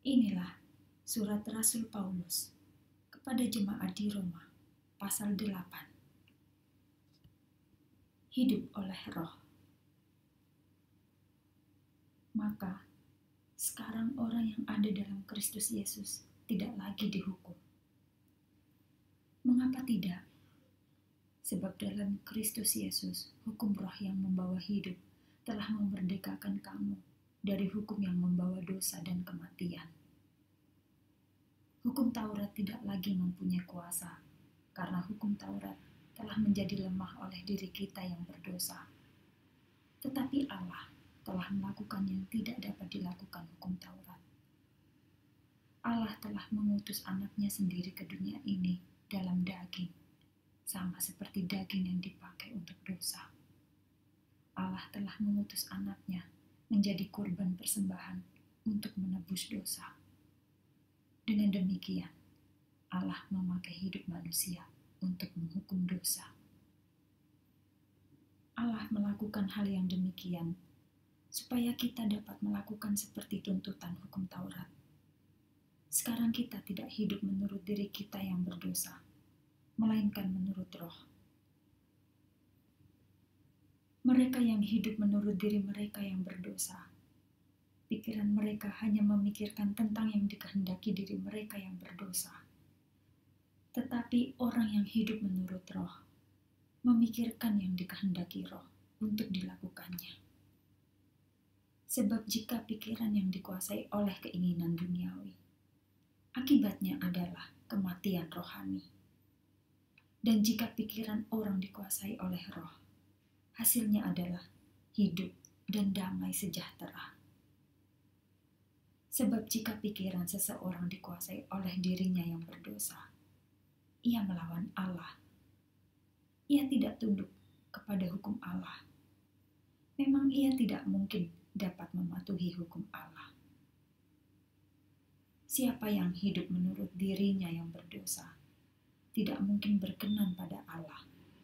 Inilah surat Rasul Paulus kepada jemaat di Roma, pasal 8. Hidup oleh Roh. Maka, sekarang orang yang ada dalam Kristus Yesus tidak lagi dihukum. Mengapa tidak? Sebab dalam Kristus Yesus, hukum Roh yang membawa hidup telah memerdekakan kamu dari hukum yang membawa dosa dan kematian. Hukum Taurat tidak lagi mempunyai kuasa, karena hukum Taurat telah menjadi lemah oleh diri kita yang berdosa. Tetapi Allah telah melakukan yang tidak dapat dilakukan hukum Taurat. Allah telah mengutus anaknya sendiri ke dunia ini dalam daging, sama seperti daging yang dipakai untuk dosa. Allah telah mengutus anaknya menjadi kurban persembahan untuk menebus dosa. Dengan demikian, Allah memakai hidup manusia untuk menghukum dosa. Allah melakukan hal yang demikian supaya kita dapat melakukan seperti tuntutan hukum Taurat. Sekarang kita tidak hidup menurut diri kita yang berdosa, melainkan menurut Roh. Mereka yang hidup menurut diri mereka yang berdosa, pikiran mereka hanya memikirkan tentang yang dikehendaki diri mereka yang berdosa. Tetapi orang yang hidup menurut Roh, memikirkan yang dikehendaki Roh untuk dilakukannya. Sebab jika pikiran yang dikuasai oleh keinginan duniawi, akibatnya adalah kematian rohani. Dan jika pikiran orang dikuasai oleh Roh, hasilnya adalah hidup dan damai sejahtera. Sebab jika pikiran seseorang dikuasai oleh dirinya yang berdosa, ia melawan Allah. Ia tidak tunduk kepada hukum Allah. Memang ia tidak mungkin dapat mematuhi hukum Allah. Siapa yang hidup menurut dirinya yang berdosa, tidak mungkin berkenan pada Allah.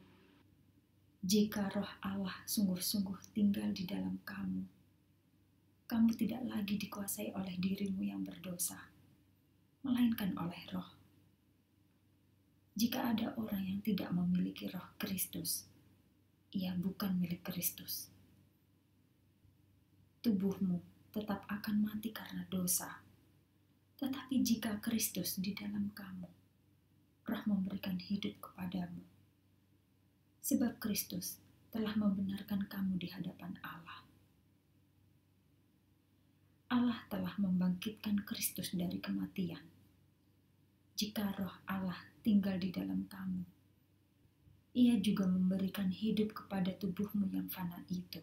Jika Roh Allah sungguh-sungguh tinggal di dalam kamu, kamu tidak lagi dikuasai oleh dirimu yang berdosa, melainkan oleh Roh. Jika ada orang yang tidak memiliki Roh Kristus, ia bukan milik Kristus. Tubuhmu tetap akan mati karena dosa. Tetapi jika Kristus di dalam kamu, Roh memberikan hidup kepadamu. Sebab Kristus telah membenarkan kamu di hadapan Allah. Allah telah membangkitkan Kristus dari kematian. Jika Roh Allah tinggal di dalam kamu, Ia juga memberikan hidup kepada tubuhmu yang fana itu.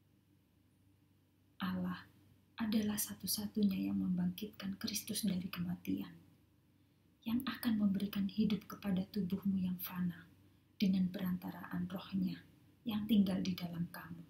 Allah adalah satu-satunya yang membangkitkan Kristus dari kematian, yang akan memberikan hidup kepada tubuhmu yang fana dengan perantaraan Roh-Nya yang tinggal di dalam kamu.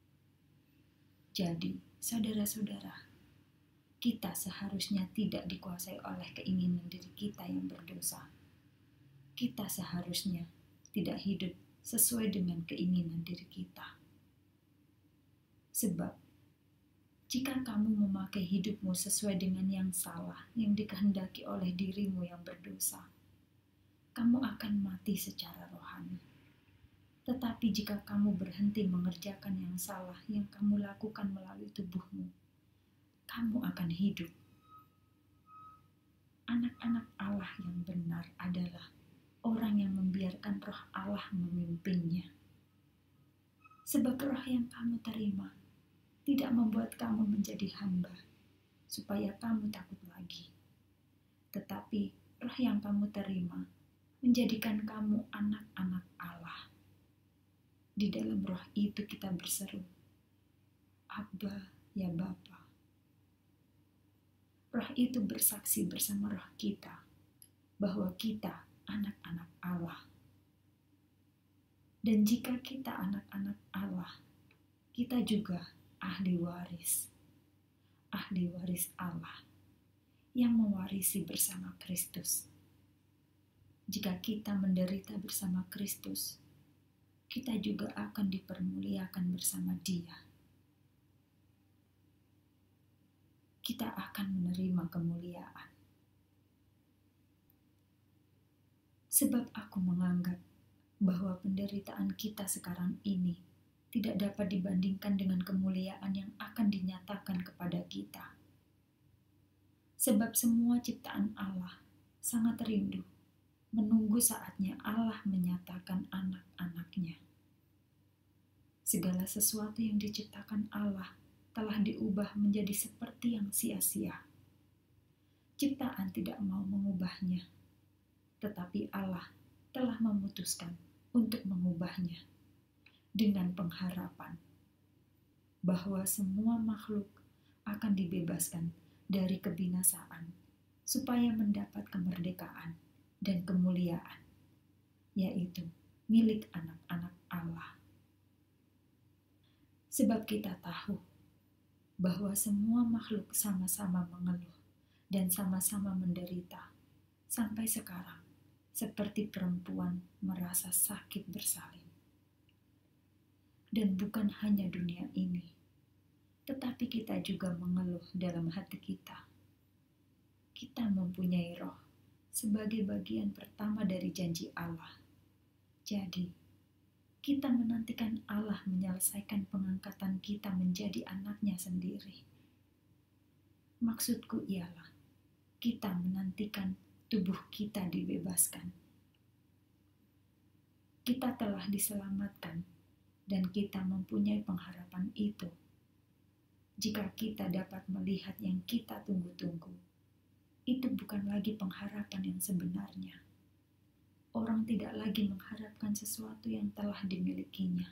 Jadi, saudara-saudara, kita seharusnya tidak dikuasai oleh keinginan diri kita yang berdosa. Kita seharusnya tidak hidup sesuai dengan keinginan diri kita. Sebab, jika kamu memakai hidupmu sesuai dengan yang salah yang dikehendaki oleh dirimu yang berdosa, kamu akan mati secara rohani. Tetapi jika kamu berhenti mengerjakan yang salah yang kamu lakukan melalui tubuhmu, kamu akan hidup. Anak-anak Allah yang benar adalah orang yang membiarkan Roh Allah memimpinnya. Sebab Roh yang kamu terima tidak membuat kamu menjadi hamba, supaya kamu takut lagi. Tetapi Roh yang kamu terima menjadikan kamu anak-anak Allah. Di dalam Roh itu kita berseru, Abba, ya Bapa. Roh itu bersaksi bersama roh kita bahwa kita anak-anak Allah. Dan jika kita anak-anak Allah, kita juga ahli waris Allah yang mewarisi bersama Kristus. Jika kita menderita bersama Kristus, kita juga akan dipermuliakan bersama Dia. kita akan menerima kemuliaan. Sebab aku menganggap bahwa penderitaan kita sekarang ini tidak dapat dibandingkan dengan kemuliaan yang akan dinyatakan kepada kita. Sebab semua ciptaan Allah sangat rindu menunggu saatnya Allah menyatakan anak-anaknya. Segala sesuatu yang diciptakan Allah telah diubah menjadi seperti yang sia-sia. Ciptaan tidak mau mengubahnya, tetapi Allah telah memutuskan untuk mengubahnya dengan pengharapan bahwa semua makhluk akan dibebaskan dari kebinasaan supaya mendapat kemerdekaan dan kemuliaan, yaitu milik anak-anak Allah. Sebab kita tahu bahwa semua makhluk sama-sama mengeluh dan sama-sama menderita sampai sekarang, seperti perempuan merasa sakit bersalin. Dan bukan hanya dunia ini, tetapi kita juga mengeluh dalam hati kita. Kita mempunyai roh sebagai bagian pertama dari janji Allah. Jadi, kita menantikan Allah menyelesaikan pengangkatan kita menjadi anaknya sendiri. Maksudku ialah, kita menantikan tubuh kita dibebaskan. Kita telah diselamatkan dan kita mempunyai pengharapan itu. Jika kita dapat melihat yang kita tunggu-tunggu, itu bukan lagi pengharapan yang sebenarnya. Orang tidak lagi mengharapkan sesuatu yang telah dimilikinya.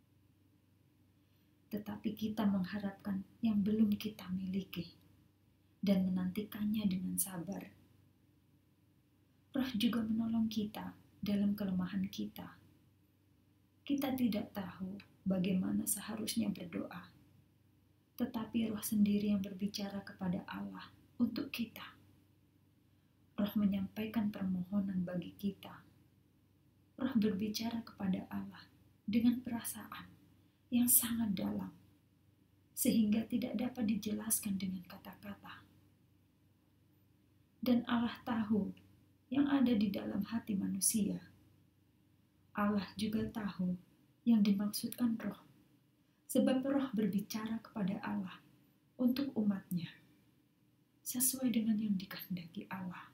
Tetapi kita mengharapkan yang belum kita miliki dan menantikannya dengan sabar. Roh juga menolong kita dalam kelemahan kita. Kita tidak tahu bagaimana seharusnya berdoa, tetapi Roh sendiri yang berbicara kepada Allah untuk kita. Roh menyampaikan permohonan bagi kita. Roh berbicara kepada Allah dengan perasaan yang sangat dalam, sehingga tidak dapat dijelaskan dengan kata-kata. Dan Allah tahu yang ada di dalam hati manusia. Allah juga tahu yang dimaksudkan Roh, sebab Roh berbicara kepada Allah untuk umatnya, sesuai dengan yang dikehendaki Allah.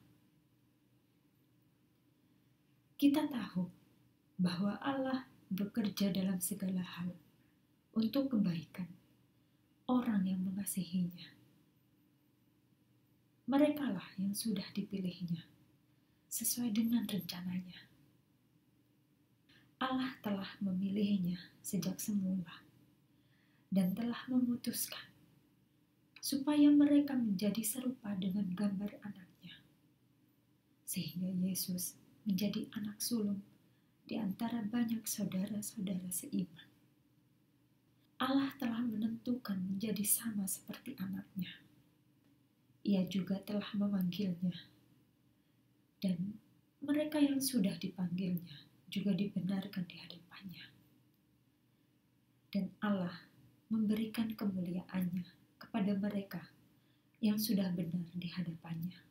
Kita tahu bahwa Allah bekerja dalam segala hal untuk kebaikan orang yang mengasihinya. Merekalah yang sudah dipilihnya sesuai dengan rencananya. Allah telah memilihnya sejak semula dan telah memutuskan supaya mereka menjadi serupa dengan gambar anaknya, sehingga Yesus menjadi anak sulung di antara banyak saudara-saudara seiman. Allah telah menentukan menjadi sama seperti anaknya. Ia juga telah memanggilnya, dan mereka yang sudah dipanggilnya juga dibenarkan di hadapannya. Dan Allah memberikan kemuliaannya kepada mereka yang sudah benar di hadapannya.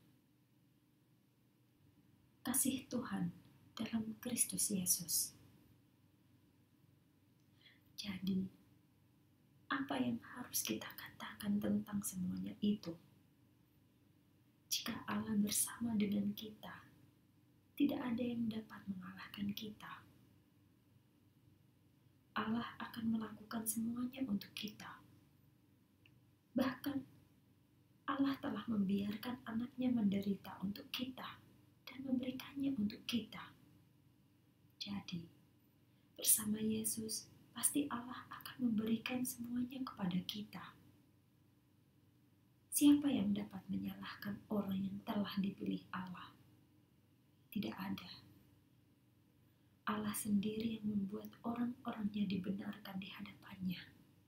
Kasih Tuhan dalam Kristus Yesus. Jadi, apa yang harus kita katakan tentang semuanya itu? Jika Allah bersama dengan kita, tidak ada yang dapat mengalahkan kita. Allah akan melakukan semuanya untuk kita. Bahkan, Allah telah membiarkan anaknya menderita untuk kita dan memberikannya untuk kita. Jadi, bersama Yesus, pasti Allah akan memberikan semuanya kepada kita. Siapa yang dapat menyalahkan orang yang telah dipilih Allah? Tidak ada. Allah sendiri yang membuat orang-orangnya dibenarkan di hadapannya.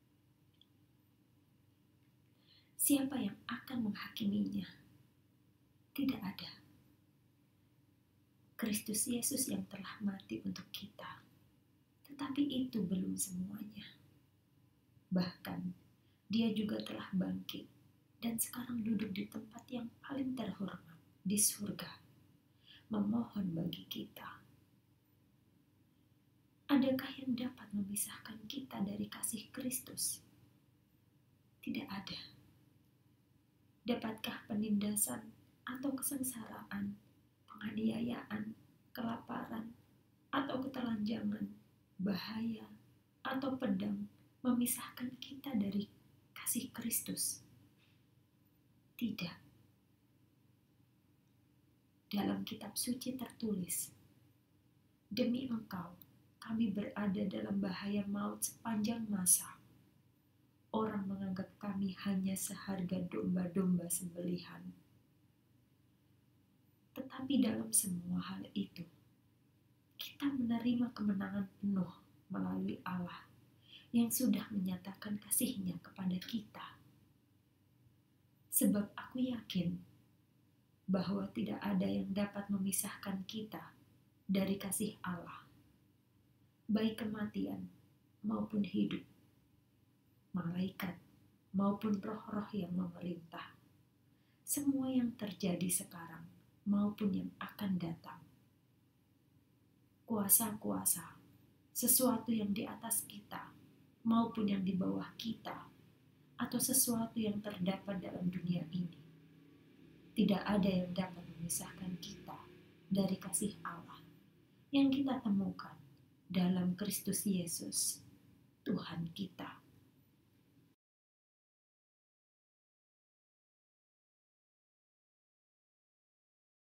Siapa yang akan menghakiminya? Tidak ada. Kristus Yesus yang telah mati untuk kita. Tetapi itu belum semuanya. Bahkan, dia juga telah bangkit dan sekarang duduk di tempat yang paling terhormat di surga, memohon bagi kita. Adakah yang dapat memisahkan kita dari kasih Kristus? Tidak ada. Dapatkah penindasan atau kesengsaraan, penganiayaan, kelaparan, atau ketelanjangan, bahaya, atau pedang memisahkan kita dari kasih Kristus? Tidak. Dalam kitab suci tertulis, demi Engkau, kami berada dalam bahaya maut sepanjang masa. Orang menganggap kami hanya seharga domba-domba sembelihan. Tetapi dalam semua hal itu, kita menerima kemenangan penuh melalui Allah yang sudah menyatakan kasih-Nya kepada kita. Sebab aku yakin bahwa tidak ada yang dapat memisahkan kita dari kasih Allah, baik kematian maupun hidup, malaikat maupun roh-roh yang memerintah, semua yang terjadi sekarang maupun yang akan datang. Kuasa-kuasa, sesuatu yang di atas kita maupun yang di bawah kita, atau sesuatu yang terdapat dalam dunia ini, tidak ada yang dapat memisahkan kita dari kasih Allah yang kita temukan dalam Kristus Yesus, Tuhan kita.